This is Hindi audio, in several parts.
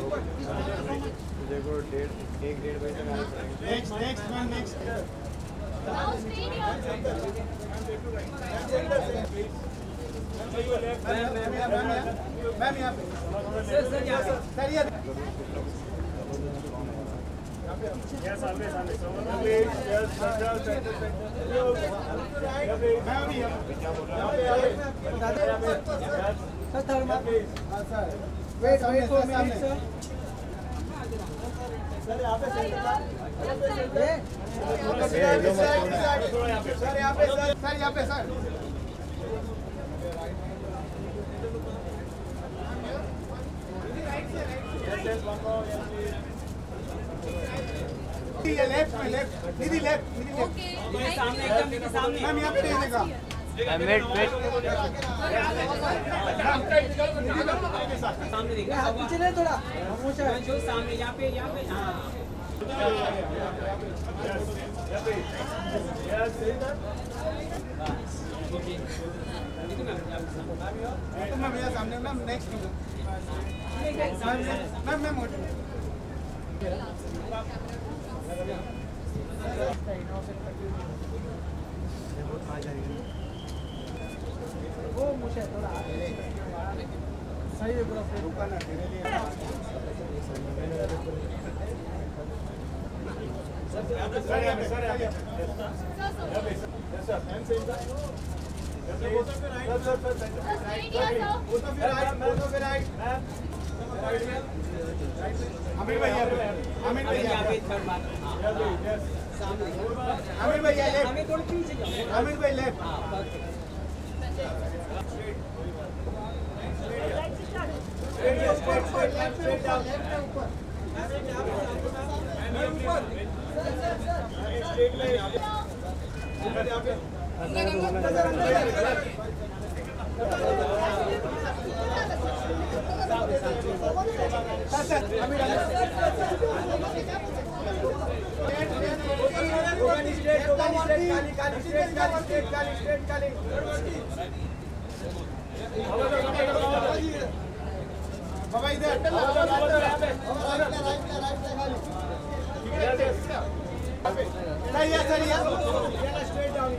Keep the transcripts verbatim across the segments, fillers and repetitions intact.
देखो डेढ़ एक डेढ़ बजे तक आना पड़ेगा। Next next ma'am next ma'am यहाँ पे सर सर यहाँ पे सर ये Yes, सामने सामने please yes central central ma'am यहाँ पे सर थर्ड मैम हाँ sir wait wait for minute sir sir यहाँ पे सर सर यहाँ पे सर सर यहाँ पे सर ये लेफ्ट में लेफ्ट दीदी लेफ्ट दीदी लेफ्ट ये सामने एकदम दीदी सामने मैम यहाँ पे देखिएगा वेट वेट सामने देखिए हाथ पीछे ले थोड़ा जो सामने यहाँ पे यहाँ पे हाँ तो मैम यहाँ सामने मैम नेक्स्ट मैम मैम वो मुझे थोड़ा सही है पूरा रुका ना धीरे धीरे सर यहाँ पे सर यहाँ पे सर यहाँ पे sir hand same sir both of right sir sir both of right both of right Amir भाई अमीर भाई यहाँ पे थर्ड बार अमीर भाई लेफ्ट हमें थोड़ी पीछे जाओ अमीर भाई लेफ्ट हाँ straight straight left straight down ऊपर स्ट्रेट लाइन यहाँ पे बाबा इधर सही है सही है स्ट्रेट डाउन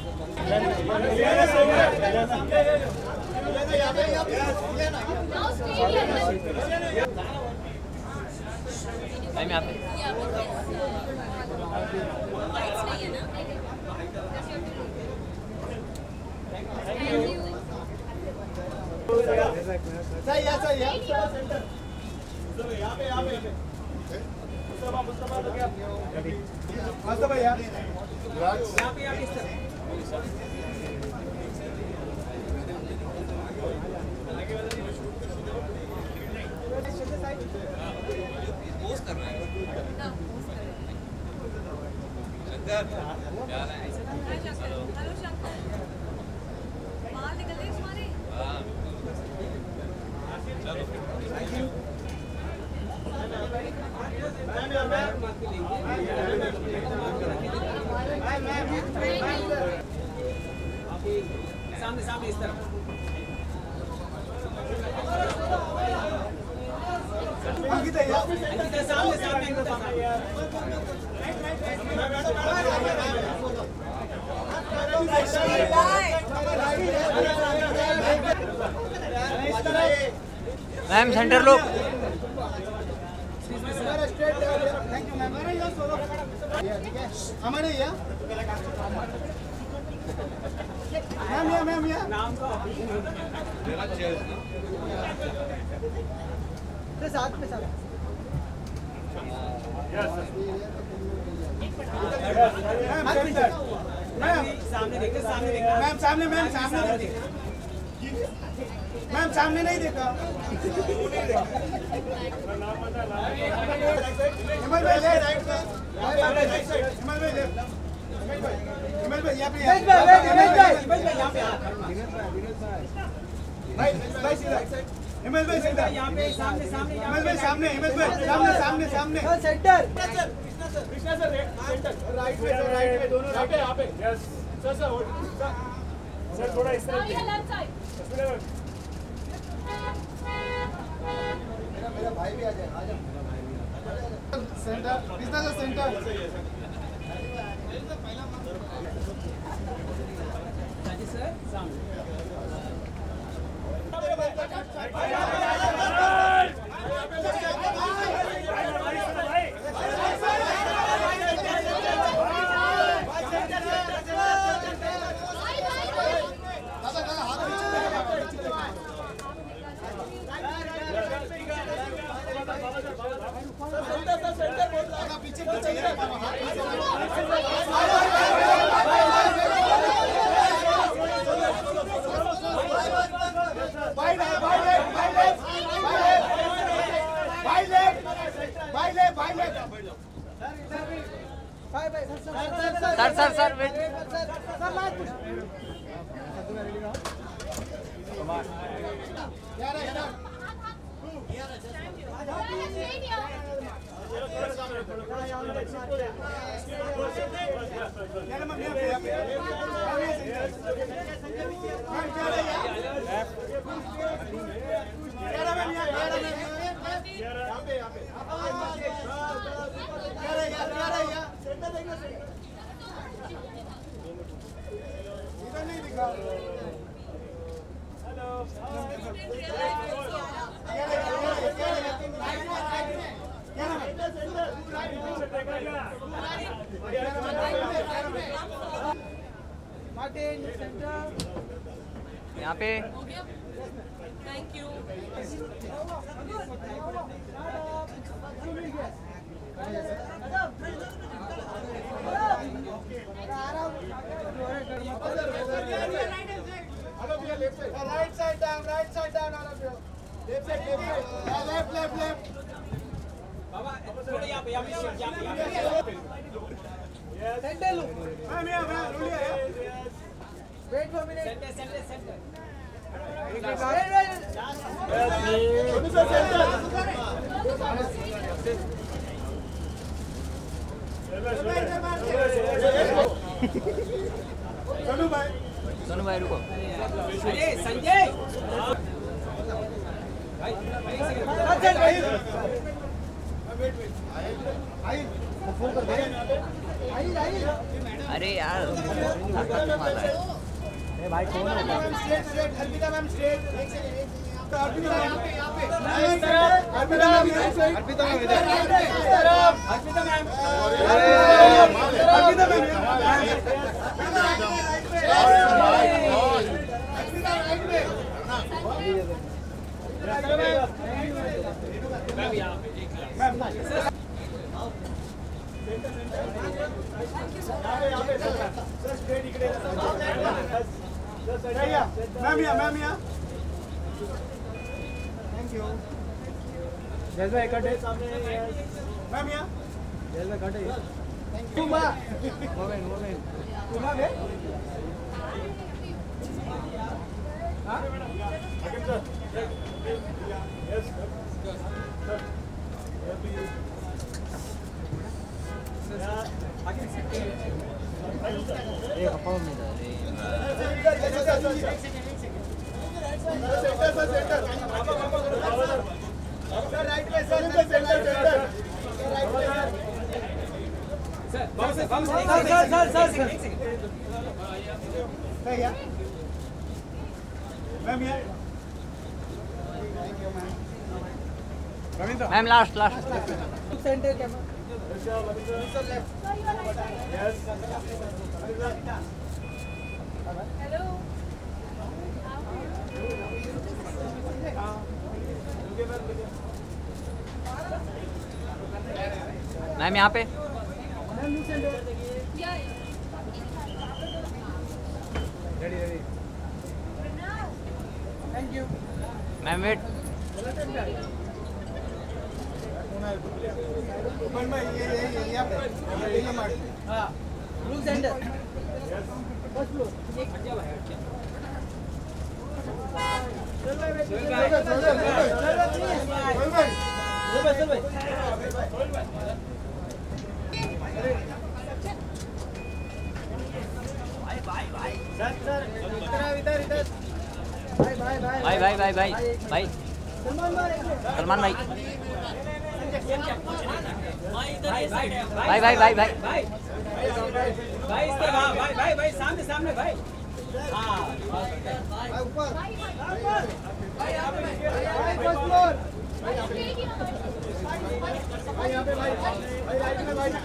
टाइम यहाँ पे सही है सही है यहाँ पे यहाँ पे मुस्तफा मुस्तफा तो क्या मस्त भैया यहाँ पे यहाँ पे पोस्ट कर रहा है शंकर यार ऐसे हेलो शंकर बाहर निकल गए तुम्हारे हां चलो थैंक यू सामने सामने इस तरफ अंकिता यार अंकिता सामने सामने अंकिता मैम सेंटर लोग थैंक यू मैम हमारे यहाँ मैम यहाँ मैम यहाँ नाम का साथ में साथ मैम सामने देखो सामने देखो मैम सामने मैम सामने देखो मैम सामने नहीं देखा हिमल भाई राइट साइड हिमल भाई लेफ्ट हिमल भाई यहाँ पे हिमल भाई हिमल भाई यहाँ पे राइट भाई सीधा हिमल भाई सीधा यहाँ पे सामने सामने हिमल भाई सामने हिमल भाई सामने सामने सामने centre Krishna sir centre right में सर राइट में दोनों राइट यहाँ पे यस सर सर सर थोड़ा इस तरफ मेरा भाई भी आ जाए आ जाओ सेंटर किसका से सेंटर राजेश सर सामने पीछे पीछे सर सर सर वेट नहीं दिखा यहाँ पे thank you right side down right side down all of you left side left left left बाबा थोड़ा यहाँ पे यहाँ पे शिफ्ट यहाँ पे यहाँ पे सेंटर लो मैम यहाँ मैम रुलिए wait for minute centre centre centre Sonu sir centre Sonu भाई सोनू भाई रुको अरे संजय भाई भाई एक सेकंड भाई वेट वेट आई फोन कर दे आई आई अरे यार ताकत मार रहा है अरे भाई कौन है straight straight Arpita ma'am straight एक सेकंड एक सेकंड अर्पिता मैम यहाँ पे यहाँ पे अर्पिता मैम इधर अर्पिता मैम इधर Arpita ma'am Arpita ma'am ma'am यहाँ पे एक मैम मैम यहाँ मैम यहाँ थैंक यू जैसा एक कटे मैम यहाँ जैसा कटे थैंक यू माँ मोमेंट मोमेंट तुम्हारा है हाँ एक अपाउंट में था राइट में सर सेंटर सेंटर सर बाबा सर बाबा सर सर सर सर एक सेकंड सही है मैम ये thank you ma'am Ravindra ma'am last last centre camera hello ma'am यहाँ पे ready ready thank you ma'am wait open भाई ये ये ये यहाँ पे ये ये मार हाँ ब्लू सेंटर फर्स्ट फ्लोर एक हट जा भाई हट जा चल भाई चल भाई चल भाई चल भाई सर सर इधर इधर इधर भाई भाई भाई भाई भाई भाई भाई भाई सलमान भाई भाई भाई भाई भाई भाई भाई भाई इस तरह भाई भाई भाई सामने सामने भाई हाँ ऊपर भाई यहाँ पे भाई यहाँ पे भाई भाई राइट में भाई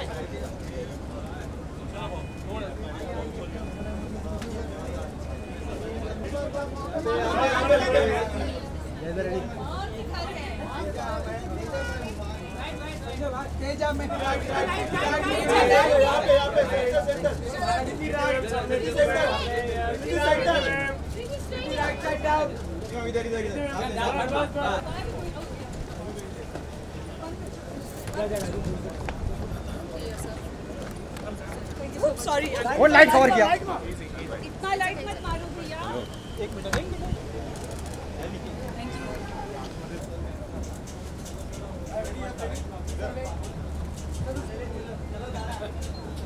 तेजा में यहाँ पे यहाँ पे सेंटर सेंटर इधर इधर इधर सॉरी वो लाइट कवर किया इतना लाइट मत मारो भैया एक मिनट थैंक यू